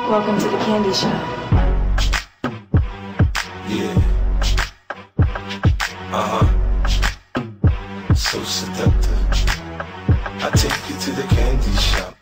Welcome to the candy shop. Yeah. So seductive. I take you to the candy shop.